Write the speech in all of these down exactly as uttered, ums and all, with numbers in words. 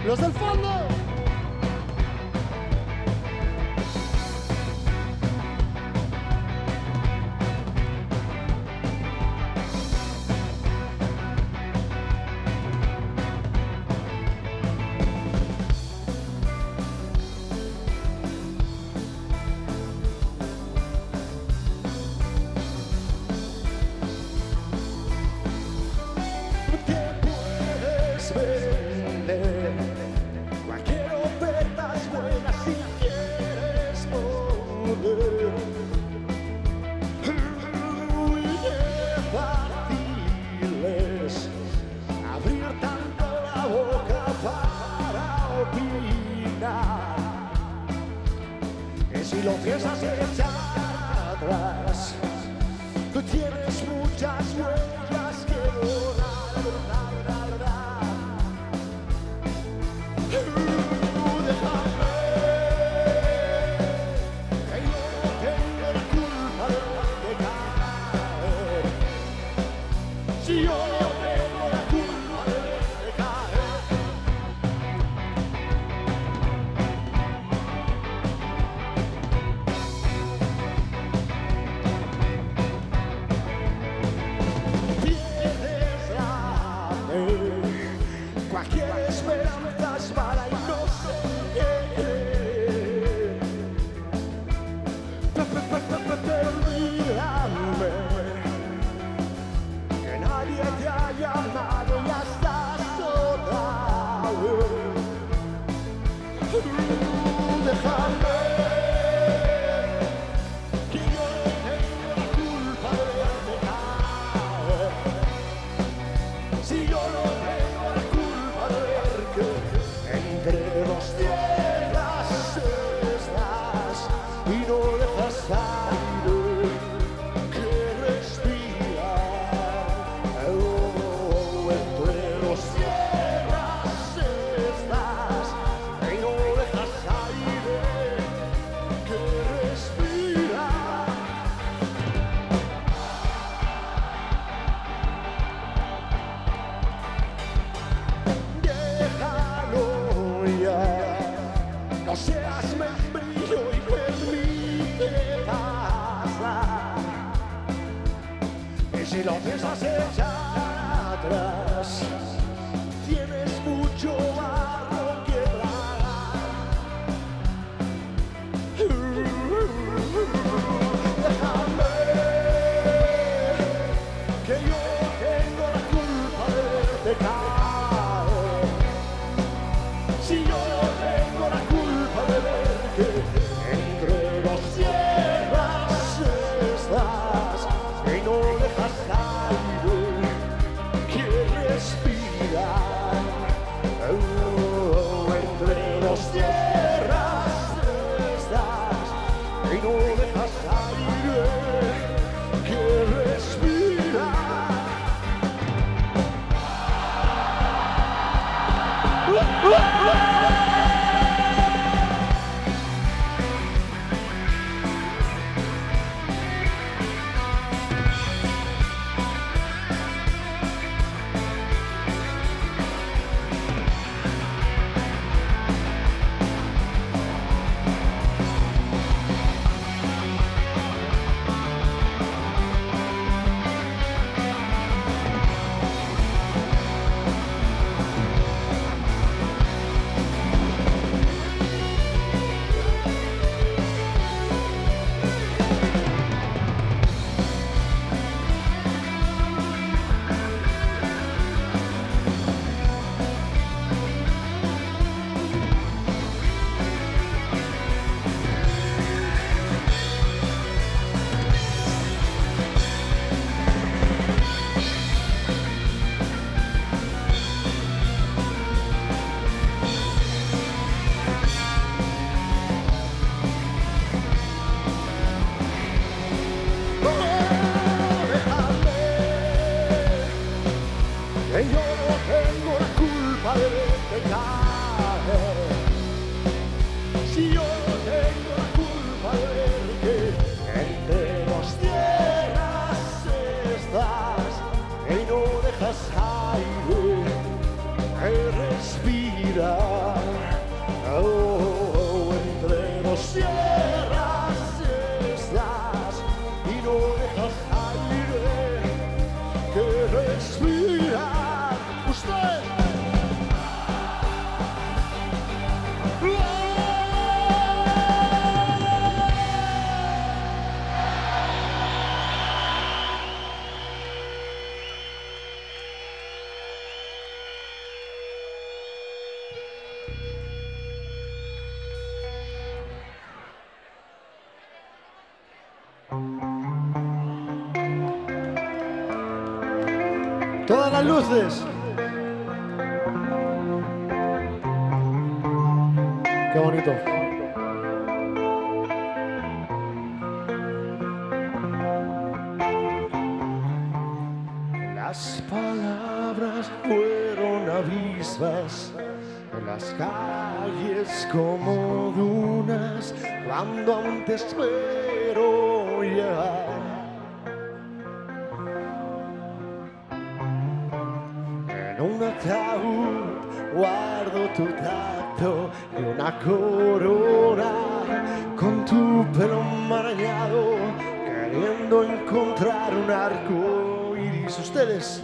Los del fondo. Cualquier oferta es buena si quieres poder. Uy, qué fácil es abrir tanto la boca para opinar. Y si lo piensas echar atrás, tú tienes muchas huellas que borrar. Si yo no tengo la culpa de verte caer. Pierdes la fe, cualquier esperanza es mala y no sé qué creer. Pero olvídame que nadie te ha llamado y ya estás otra vez. Uh, déjame, que yo no tengo la culpa de verte caer. Si yo no tengo la culpa de ver que entre dos tierras estás y no dejas aire que respira. Oh, entre dos tierras estás y no dejas aire que respira. Déjalo ya, no seas membrillo y permite pasar. Y si lo piensas echar atrás, tienes mucho barro que tragar. Déjame, que yo tengo la culpa de verte caer. Si yo no tengo la culpa de ver que entre dos tierras estás y no dejas aire que respirar. Oh, entre dos tierras estás y no dejas aire que respirar. Que yo no tengo la culpa de verte caer. Si yo no tengo la culpa de ver que entre dos tierras estás y no dejas aire que respirar. Oh, entre dos sierras estás y no dejas aire que respirar. Usted. Todas las luces. Qué bonito. Las palabras fueron avispas en las calles como dunas cuando aún te espero llegar. En un ataúd guardo tu tacto y una corona con tu pelo enmarañado, queriendo encontrar un arco iris. Ustedes.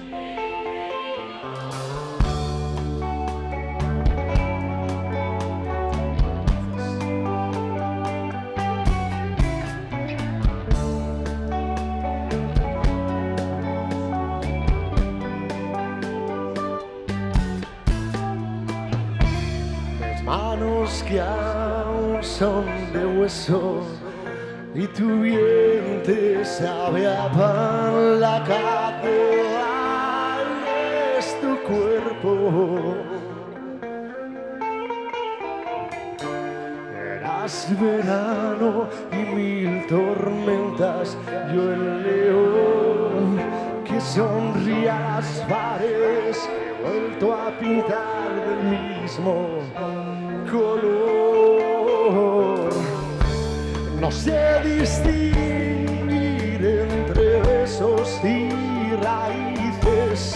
Manos que aún son de hueso y tu vientre sabe a pan. La catedral es tu cuerpo. Eras verano y mil tormentas, yo el león que sonríe a las paredes, he vuelto a pintar del mismo color. No sé distinguir entre besos y raíces.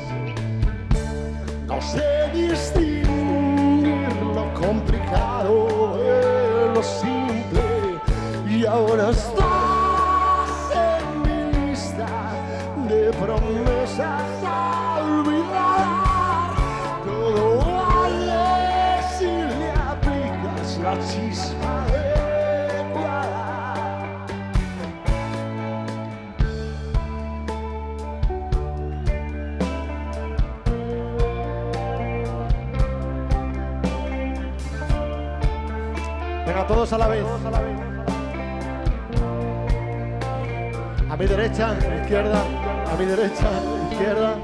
No sé distinguir lo complicado de lo simple. Y ahora estás en mi lista de promesas a olvidar. Todo vale si le aplicas la chispa adecuada. Venga, todos a la vez. A mi derecha, izquierda, a mi derecha, izquierda.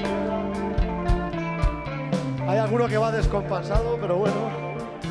Hay alguno que va descompasado, pero bueno.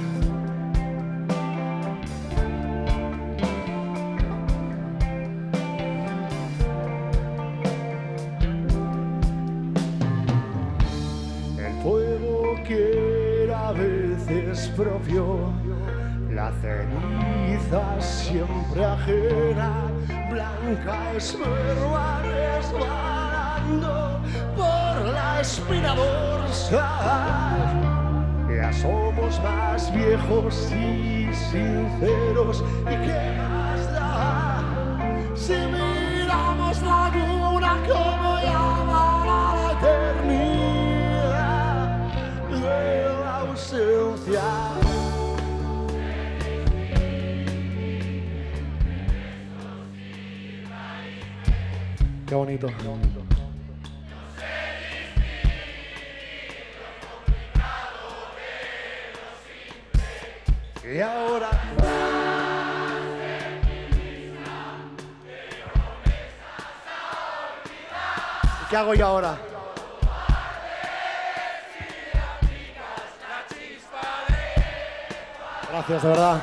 El fuego que era a veces propio, la ceniza siempre ajena, blanca esmerva resbalando por la espina dorsal. Ya somos más viejos y sinceros, ¿y qué más da? Si miramos la luna como llama la eternidad de la ausencia. Qué bonito. Qué bonito. Y ahora ¿qué hago yo ahora? Gracias, de verdad.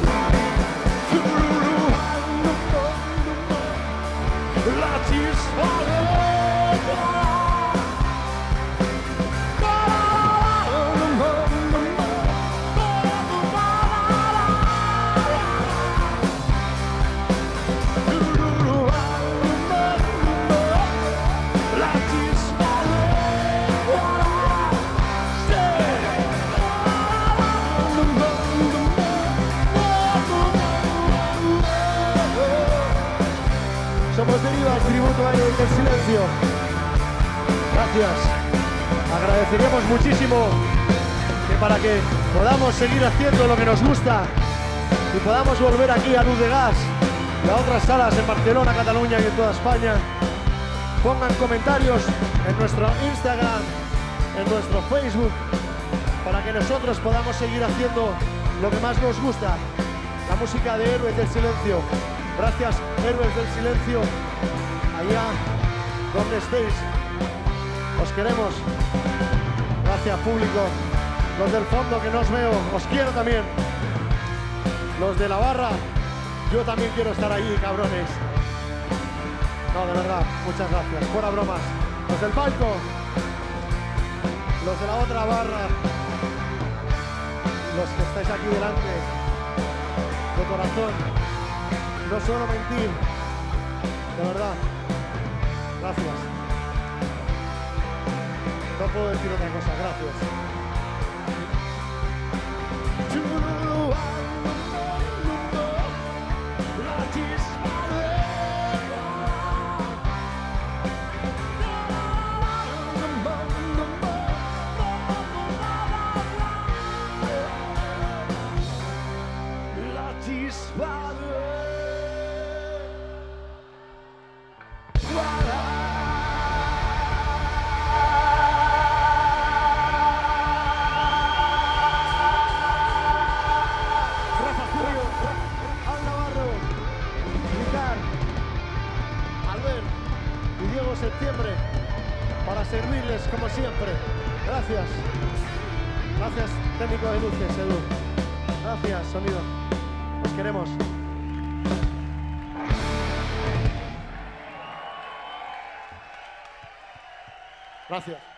La chispa de the del Silencio. Gracias. Agradeceríamos muchísimo que para que podamos seguir haciendo lo que nos gusta y podamos volver aquí a Luz de Gas y a otras salas en Barcelona, Cataluña y en toda España, pongan comentarios en nuestro Instagram, en nuestro Facebook, para que nosotros podamos seguir haciendo lo que más nos gusta, la música de Héroes del Silencio. Gracias, Héroes del Silencio, allá donde estéis. Os queremos. Gracias, público. Los del fondo que no os veo, os quiero también. Los de la barra, yo también quiero estar allí, cabrones. No, de verdad, muchas gracias. Fuera bromas. Los del palco, los de la otra barra, los que estáis aquí delante, de corazón, no suelo mentir, de verdad, gracias. No puedo decir otra cosa, gracias. Septiembre para servirles como siempre. Gracias. Gracias, técnico de luces, Edu. Gracias, sonido. Os queremos. Gracias.